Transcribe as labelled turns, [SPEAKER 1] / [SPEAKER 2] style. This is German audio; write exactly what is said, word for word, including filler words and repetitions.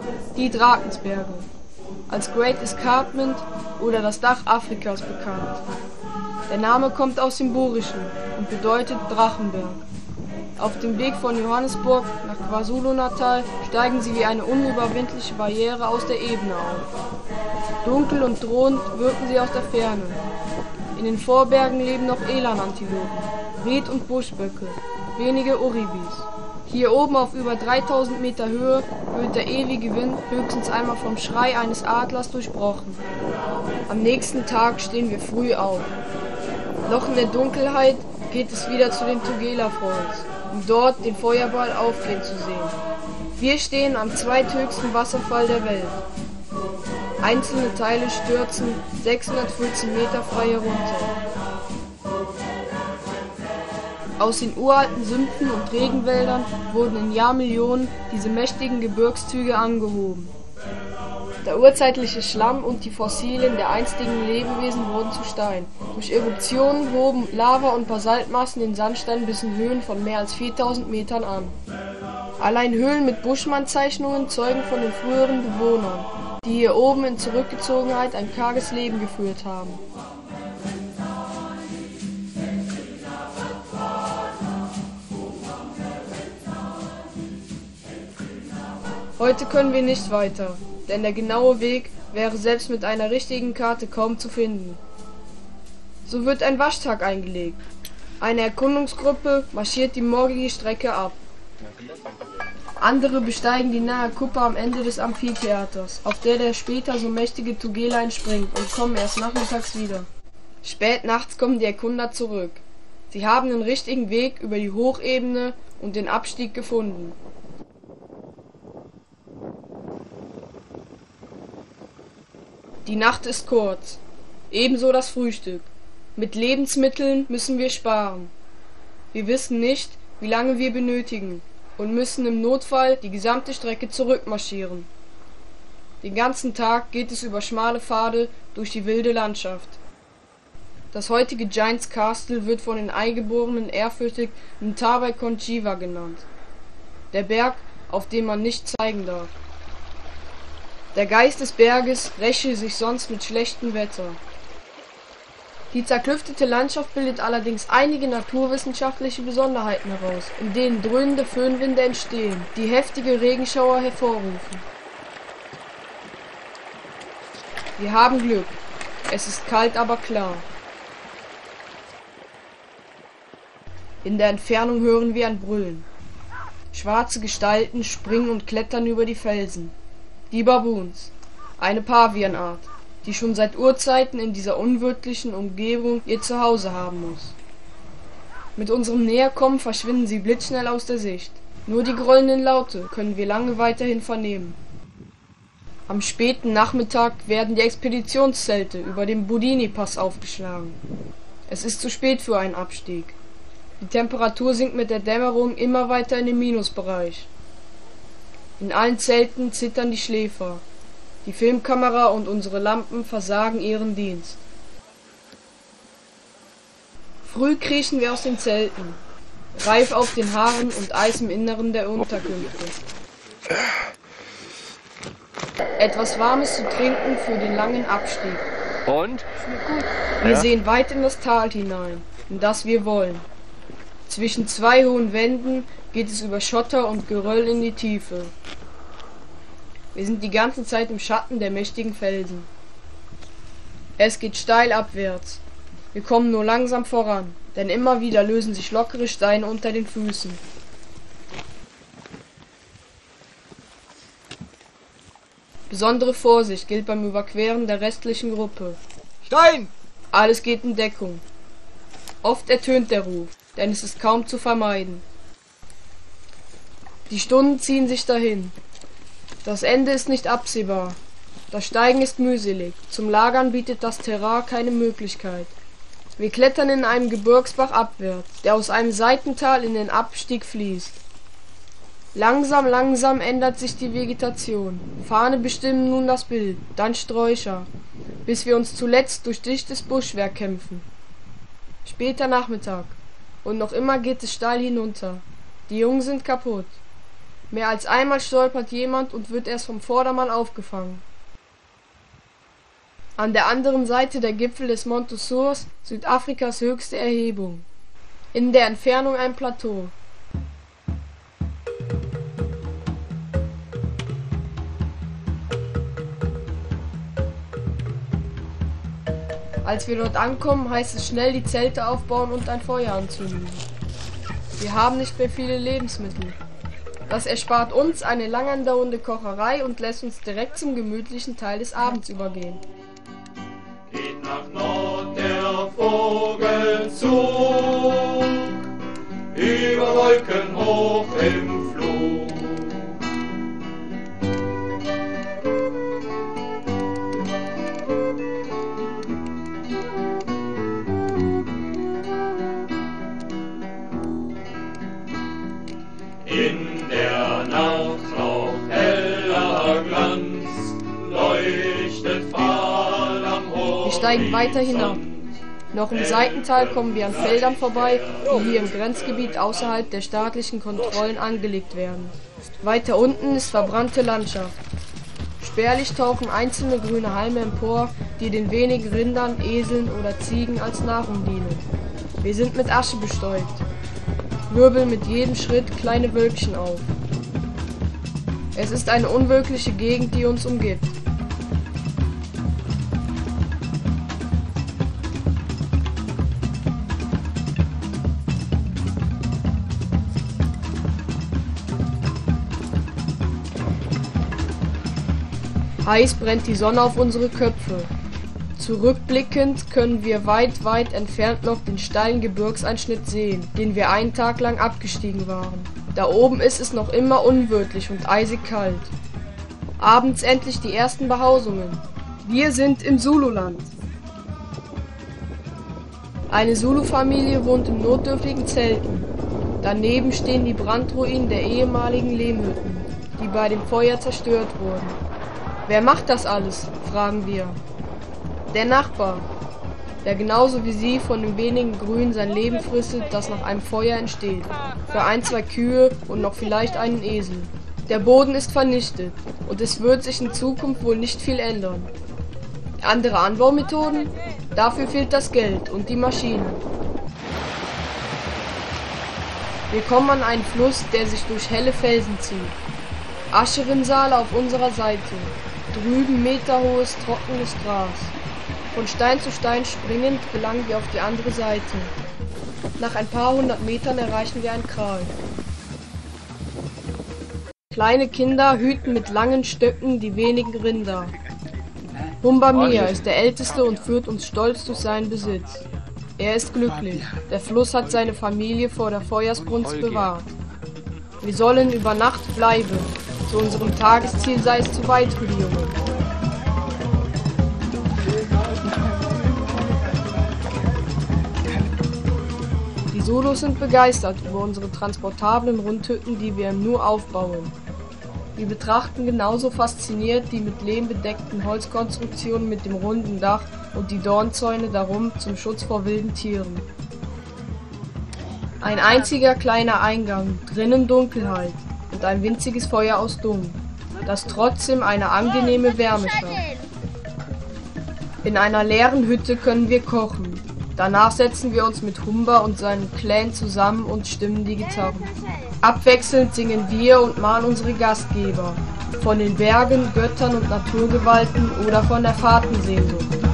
[SPEAKER 1] Die Drakensberge, als Great Escarpment oder das Dach Afrikas bekannt. Der Name kommt aus dem Bohrischen und bedeutet Drachenberg. Auf dem Weg von Johannesburg nach KwaZulu-Natal steigen sie wie eine unüberwindliche Barriere aus der Ebene auf. Dunkel und drohend wirken sie aus der Ferne. In den Vorbergen leben noch Elanantilopen, Red- und Buschböcke, wenige Oribis. Hier oben auf über dreitausend Meter Höhe wird der ewige Wind höchstens einmal vom Schrei eines Adlers durchbrochen. Am nächsten Tag stehen wir früh auf. Noch in der Dunkelheit geht es wieder zu den Tugela Falls, um dort den Feuerball aufgehen zu sehen. Wir stehen am zweithöchsten Wasserfall der Welt. Einzelne Teile stürzen sechshundertvierzehn Meter frei herunter. Aus den uralten Sümpfen und Regenwäldern wurden in Jahrmillionen diese mächtigen Gebirgszüge angehoben. Der urzeitliche Schlamm und die Fossilien der einstigen Lebewesen wurden zu Stein. Durch Eruptionen hoben Lava- und Basaltmassen den Sandstein bis in Höhen von mehr als viertausend Metern an. Allein Höhlen mit Buschmann-Zeichnungen zeugen von den früheren Bewohnern, die hier oben in Zurückgezogenheit ein karges Leben geführt haben. Heute können wir nicht weiter, denn der genaue Weg wäre selbst mit einer richtigen Karte kaum zu finden. So wird ein Waschtag eingelegt. Eine Erkundungsgruppe marschiert die morgige Strecke ab. Andere besteigen die nahe Kuppe am Ende des Amphitheaters, auf der der später so mächtige Tugela entspringt, und kommen erst nachmittags wieder. Spät nachts kommen die Erkunder zurück. Sie haben den richtigen Weg über die Hochebene und den Abstieg gefunden. Die Nacht ist kurz, ebenso das Frühstück. Mit Lebensmitteln müssen wir sparen. Wir wissen nicht, wie lange wir benötigen und müssen im Notfall die gesamte Strecke zurückmarschieren. Den ganzen Tag geht es über schmale Pfade durch die wilde Landschaft. Das heutige Giants Castle wird von den Eingeborenen ehrfürchtig Ntabe Konjiva genannt. Der Berg, auf dem man nicht zeigen darf. Der Geist des Berges räche sich sonst mit schlechtem Wetter. Die zerklüftete Landschaft bildet allerdings einige naturwissenschaftliche Besonderheiten heraus, in denen dröhnende Föhnwinde entstehen, die heftige Regenschauer hervorrufen. Wir haben Glück. Es ist kalt, aber klar. In der Entfernung hören wir ein Brüllen. Schwarze Gestalten springen und klettern über die Felsen. Die Baboons, eine Pavianart, die schon seit Urzeiten in dieser unwirtlichen Umgebung ihr Zuhause haben muss. Mit unserem Näherkommen verschwinden sie blitzschnell aus der Sicht. Nur die grollenden Laute können wir lange weiterhin vernehmen. Am späten Nachmittag werden die Expeditionszelte über dem Budini-Pass aufgeschlagen. Es ist zu spät für einen Abstieg. Die Temperatur sinkt mit der Dämmerung immer weiter in den Minusbereich. In allen Zelten zittern die Schläfer. Die Filmkamera und unsere Lampen versagen ihren Dienst. Früh kriechen wir aus den Zelten, reif auf den Haaren und Eis im Inneren der Unterkünfte. Etwas Warmes zu trinken für den langen Abstieg.
[SPEAKER 2] Und?
[SPEAKER 1] Schmeckt gut. Wir ja. sehen weit in das Tal hinein, in das wir wollen. Zwischen zwei hohen Wänden geht es über Schotter und Geröll in die Tiefe. Wir sind die ganze Zeit im Schatten der mächtigen Felsen. Es geht steil abwärts. Wir kommen nur langsam voran, denn immer wieder lösen sich lockere Steine unter den Füßen. Besondere Vorsicht gilt beim Überqueren der restlichen Gruppe.
[SPEAKER 2] Stein!
[SPEAKER 1] Alles geht in Deckung. Oft ertönt der Ruf, denn es ist kaum zu vermeiden. Die Stunden ziehen sich dahin. Das Ende ist nicht absehbar. Das Steigen ist mühselig. Zum Lagern bietet das Terrain keine Möglichkeit. Wir klettern in einem Gebirgsbach abwärts, der aus einem Seitental in den Abstieg fließt. Langsam, langsam ändert sich die Vegetation. Farne bestimmen nun das Bild, dann Sträucher, bis wir uns zuletzt durch dichtes Buschwerk kämpfen. Später Nachmittag. Und noch immer geht es steil hinunter. Die Jungen sind kaputt. Mehr als einmal stolpert jemand und wird erst vom Vordermann aufgefangen. An der anderen Seite der Gipfel des Monte Source, Südafrikas höchste Erhebung. In der Entfernung ein Plateau. Als wir dort ankommen, heißt es schnell die Zelte aufbauen und ein Feuer anzünden. Wir haben nicht mehr viele Lebensmittel. Das erspart uns eine lang andauernde Kocherei und lässt uns direkt zum gemütlichen Teil des Abends übergehen.
[SPEAKER 2] Geht nach Nord der Vogelzug, über Wolken hoch im Flug. In der Nacht raucht heller Glanz, leuchtet fahl am Horizont.
[SPEAKER 1] Wir steigen weiter hinab. Noch im Seitental kommen wir an Feldern vorbei, die hier im Grenzgebiet außerhalb der staatlichen Kontrollen angelegt werden. Weiter unten ist verbrannte Landschaft. Spärlich tauchen einzelne grüne Halme empor, die den wenigen Rindern, Eseln oder Ziegen als Nahrung dienen. Wir sind mit Asche bestäubt, wirbeln mit jedem Schritt kleine Wölkchen auf. Es ist eine unwirkliche Gegend, die uns umgibt. Heiß brennt die Sonne auf unsere Köpfe. Zurückblickend können wir weit, weit entfernt noch den steilen Gebirgseinschnitt sehen, den wir einen Tag lang abgestiegen waren. Da oben ist es noch immer unwirtlich und eisig kalt. Abends endlich die ersten Behausungen. Wir sind im Zululand. Eine Zulu-Familie wohnt in notdürftigen Zelten. Daneben stehen die Brandruinen der ehemaligen Lehmhütten, die bei dem Feuer zerstört wurden. Wer macht das alles? Fragen wir. Der Nachbar, der genauso wie Sie von dem wenigen Grün sein Leben fristet, das nach einem Feuer entsteht. Für ein, zwei Kühe und noch vielleicht einen Esel. Der Boden ist vernichtet und es wird sich in Zukunft wohl nicht viel ändern. Andere Anbaumethoden? Dafür fehlt das Geld und die Maschinen. Wir kommen an einen Fluss, der sich durch helle Felsen zieht. Ascherinsale auf unserer Seite. Drüben meterhohes, trockenes Gras. Von Stein zu Stein springend gelangen wir auf die andere Seite. Nach ein paar hundert Metern erreichen wir ein Kral. Kleine Kinder hüten mit langen Stöcken die wenigen Rinder. Humba Mia ist der Älteste und führt uns stolz durch seinen Besitz. Er ist glücklich. Der Fluss hat seine Familie vor der Feuersbrunst bewahrt. Wir sollen über Nacht bleiben. Zu unserem Tagesziel sei es zu weit für die Jungen. Die Zulus sind begeistert über unsere transportablen Rundhütten, die wir im Nu aufbauen. Wir betrachten genauso fasziniert die mit Lehm bedeckten Holzkonstruktionen mit dem runden Dach und die Dornzäune darum zum Schutz vor wilden Tieren. Ein einziger kleiner Eingang, drinnen Dunkelheit und ein winziges Feuer aus Dung, das trotzdem eine angenehme Wärme schafft. In einer leeren Hütte können wir kochen. Danach setzen wir uns mit Humba und seinem Clan zusammen und stimmen die Gitarren. Abwechselnd singen wir und mahnen unsere Gastgeber von den Bergen, Göttern und Naturgewalten oder von der Fahrtensehnsucht.